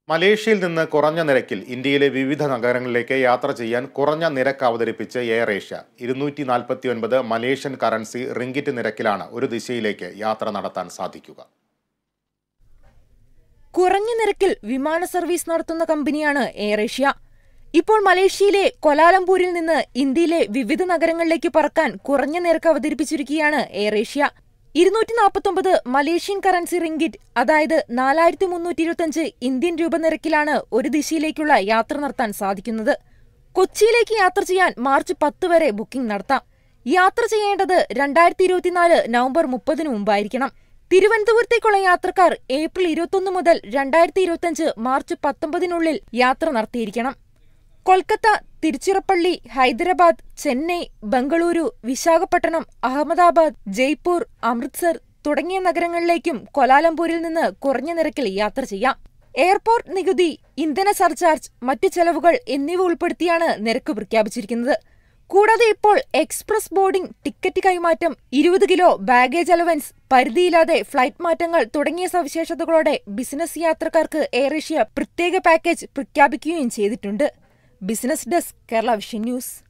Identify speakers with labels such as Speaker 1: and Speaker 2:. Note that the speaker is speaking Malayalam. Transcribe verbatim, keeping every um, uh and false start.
Speaker 1: മലേഷ്യയിൽ നിന്ന് കുറഞ്ഞ നിരക്കിൽ ഇന്ത്യയിലെ വിവിധ നഗരങ്ങളിലേക്ക് യാത്ര ചെയ്യാൻ കുറഞ്ഞ നിരക്ക് അവതരിപ്പിച്ച് എയർ ഏഷ്യ. ഇരുന്നൂറ്റി നാൽപ്പത്തി ഒൻപത് മലേഷ്യൻ കറൻസി റിംഗിറ്റ് നിരക്കിലാണ് ഒരു ദിശയിലേക്ക് യാത്ര നടത്താൻ സാധിക്കുക.
Speaker 2: കുറഞ്ഞ നിരക്കിൽ വിമാന സർവീസ് നടത്തുന്ന കമ്പനിയാണ് എയർ ഏഷ്യ. ഇപ്പോൾ മലേഷ്യയിലെ കൊലാലംപൂരിൽ നിന്ന് ഇന്ത്യയിലെ വിവിധ നഗരങ്ങളിലേക്ക് പറക്കാൻ കുറഞ്ഞ നിരക്ക് അവതരിപ്പിച്ചിരിക്കുകയാണ് എയർ ഏഷ്യ. ഇരുന്നൂറ്റി നാൽപ്പത്തൊമ്പത് മലേഷ്യൻ കറൻസി റിംഗിറ്റ്, അതായത് നാലായിരത്തി മുന്നൂറ്റി ഇരുപത്തിയഞ്ച് ഇന്ത്യൻ രൂപ നിരക്കിലാണ് ഒരു ദിശയിലേക്കുള്ള യാത്ര നടത്താൻ സാധിക്കുന്നത്. കൊച്ചിയിലേക്ക് യാത്ര ചെയ്യാൻ മാർച്ച് പത്ത് വരെ ബുക്കിംഗ് നടത്താം. യാത്ര ചെയ്യേണ്ടത് രണ്ടായിരത്തി ഇരുപത്തിനാല് നവംബർ മുപ്പതിന് മുമ്പായിരിക്കണം. തിരുവനന്തപുരത്തേക്കുള്ള യാത്രക്കാർ ഏപ്രിൽ ഇരുപത്തൊന്ന് മുതൽ രണ്ടായിരത്തി ഇരുപത്തിയഞ്ച് മാർച്ച് പത്തൊമ്പതിനുള്ളിൽ യാത്ര നടത്തിയിരിക്കണം. കൊൽക്കത്ത, തിരുച്ചിറപ്പള്ളി, ഹൈദരാബാദ്, ചെന്നൈ, ബംഗളൂരു, വിശാഖപട്ടണം, അഹമ്മദാബാദ്, ജയ്പൂർ, അമൃത്സർ തുടങ്ങിയ നഗരങ്ങളിലേക്കും കൊലാലംപൂരിൽ നിന്ന് കുറഞ്ഞ നിരക്കിൽ യാത്ര ചെയ്യാം. എയർപോർട്ട് നികുതി, ഇന്ധന സർചാർജ്, മറ്റു ചെലവുകൾ എന്നിവ ഉൾപ്പെടുത്തിയാണ് നിരക്ക് പ്രഖ്യാപിച്ചിരിക്കുന്നത്. കൂടാതെ ഇപ്പോൾ എക്സ്പ്രസ് ബോർഡിംഗ്, ടിക്കറ്റ് കൈമാറ്റം, ഇരുപത് കിലോ ബാഗേജ് അലവൻസ്, പരിധിയില്ലാതെ ഫ്ലൈറ്റ് മാറ്റങ്ങൾ തുടങ്ങിയ സവിശേഷതകളോടെ ബിസിനസ് യാത്രക്കാർക്ക് എയർ ഏഷ്യ പ്രത്യേക പാക്കേജ് പ്രഖ്യാപിക്കുകയും ചെയ്തിട്ടുണ്ട്. Business desk, Kerala vision news.